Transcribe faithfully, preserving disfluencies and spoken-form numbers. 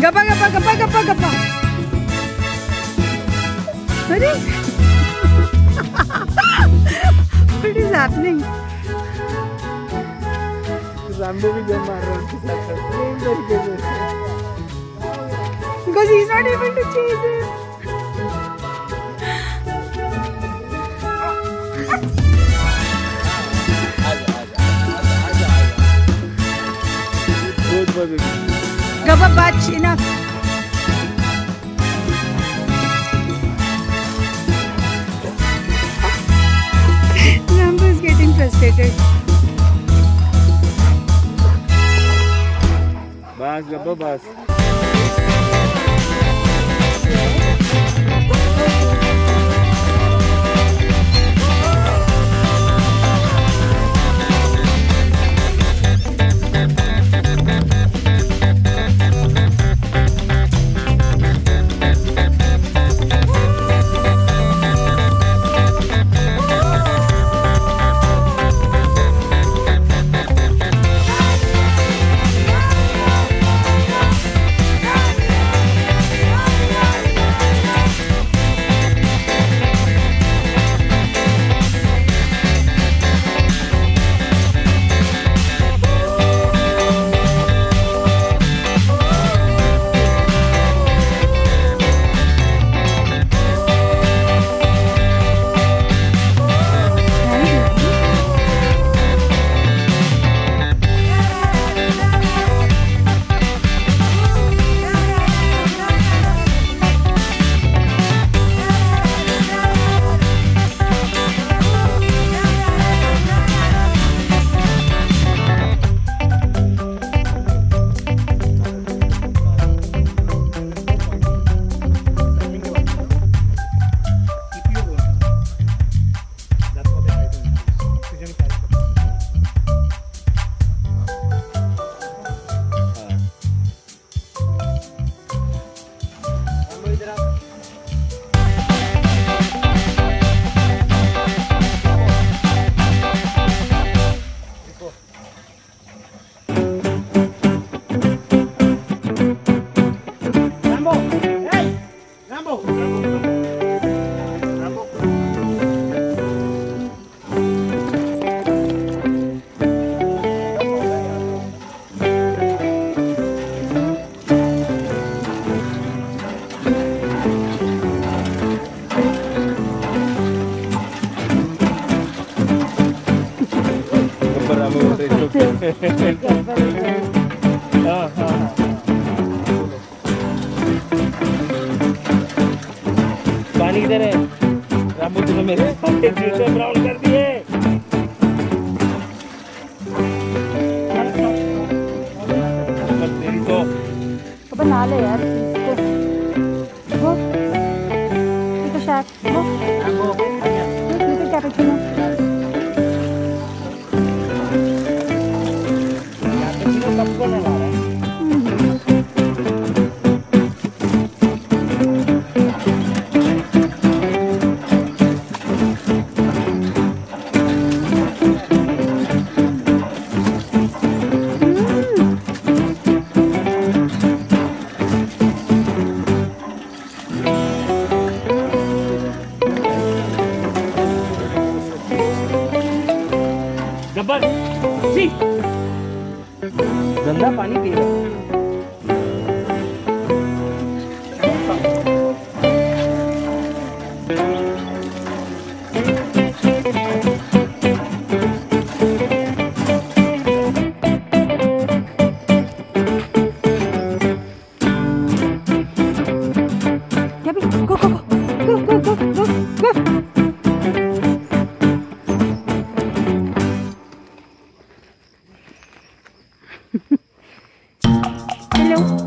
गप्पा गप्पा गप्पा गप्पा गप्पा। अरे What is happening? Rambo भी जम मार रहा है because he's not able to chase it. Gabba, batch, enough. Rambo is getting frustrated. Bas, Gabba, bas. पानी इधर है। रामू तुमने मेरे जूते ब्राउन कर दिए। तेरी तो अब बना ले यार इसको। वो इसको शायद वो इसको क्या पीछे ना सबको ना ला रहा है। गब्बर सी गंदा पानी पी रहा है। go go go go go go go go hello